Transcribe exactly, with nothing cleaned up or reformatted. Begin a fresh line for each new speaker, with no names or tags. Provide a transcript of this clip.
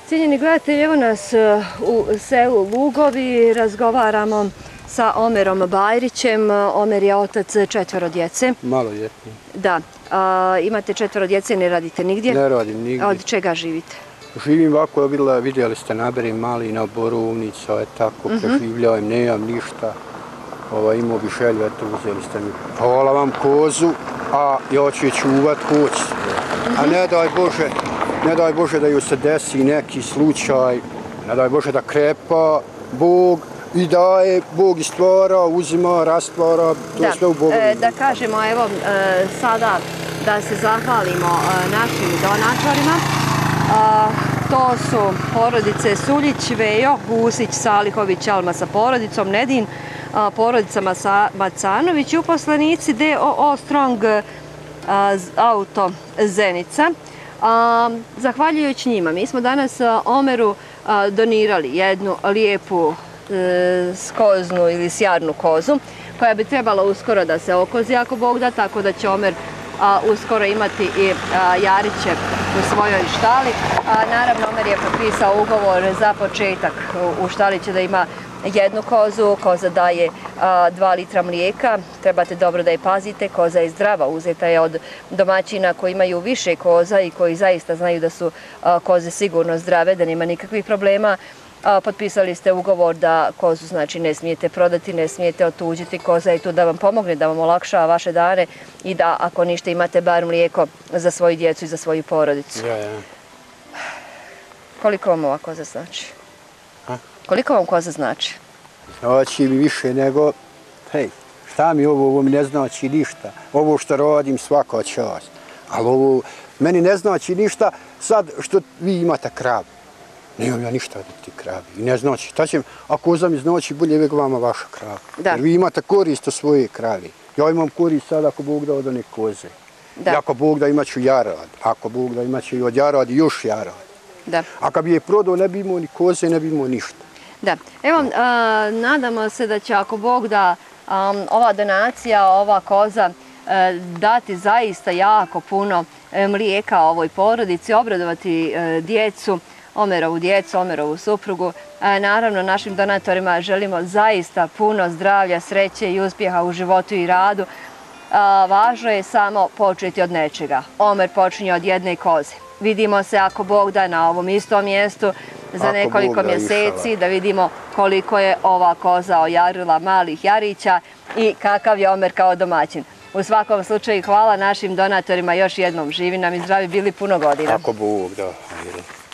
Cijenjeni gledatelji, evo nas u selu Lugovi, razgovaramo sa Omerom Bajrićem. Omer je otac četvoro djece.
Maloljetni.
Da. A, imate četvoro djece, ne radite nigdje?
Ne radim nigdje.
Od čega živite?
Živim ovako, vidjeli ste, naberim malina, borovnica, tako, preživljavam, nemam ništa. Imao bi želju, eto, uzeli ste mi. Hvala vam kozu, a ja ću je čuvat hoć. A ne daj Bože, ne daj Bože da ju se desi neki slučaj, ne daj Bože da krepa Bog i daje, Bog i stvara, uzima, rastvara, to je sve u Bogu.
Da kažemo, evo, sada da se zahvalimo našim donatorima. To su porodice Suljić, Vejo, Husić, Salihović, Alma sa porodicom, Nedin, porodica Macanović i uposlenici D O O Strong Auto Zenica. Zahvaljujući njima, mi smo danas Omeru donirali jednu lijepu skoznu ili sjarnu kozu koja bi trebala uskoro da se okozi ako Bog da, tako da će Omer uskoro imati i jariće u svojoj štali. Naravno, Omer je potpisao ugovor za početak. U štali će da ima jednu kozu, koza daje dva litra mlijeka, trebate dobro da je pazite, koza je zdrava, uzeta je od domaćina koji imaju više koza i koji zaista znaju da su koze sigurno zdrave, da nema nikakvih problema. Potpisali ste ugovor da kozu znači ne smijete prodati, ne smijete otuđiti, koza je tu da vam pomogne, da vam olakšava vaše dane i da ako ništa imate bar mlijeko za svoju djecu i za svoju porodicu.
Ja, ja.
Koliko vam ova koza znači? Koliko vam koza znači?
Znači mi više nego, hej, šta mi ovo, ovo mi ne znači ništa. Ovo što radim svaka čast. Ali ovo meni ne znači ništa sad što vi imate kravu. Nemam ja ništa od ti kravi. I ne znači, šta će, a koza mi znači bolje uvijek vama vaša krava. Jer vi imate korist od svoje kravi. Ja imam korist sad ako Bog da od one koze. I ako Bog da imat ću jarad. Ako Bog da imat ću i od jarad i još jarad. A kad bi je prodao ne bi imao ni koze, ne bi imao ništa.
Da. Evo, nadamo se da će ako Bog da ova donacija, ova koza dati zaista jako puno mlijeka ovoj porodici, obradovati djecu, Omerovu djecu, Omerovu suprugu. Naravno, našim donatorima želimo zaista puno zdravlja, sreće i uspjeha u životu i radu. Važno je samo početi od nečega. Omer počinje od jedne koze. Vidimo se ako Bog da na ovom istom mjestu za nekoliko mjeseci da vidimo koliko je ova koza ojarila malih jarića i kakav je Omer kao domaćin. U svakom slučaju hvala našim donatorima još jednom. Živi nam i zdravi bili puno godina.
Ako Bog da.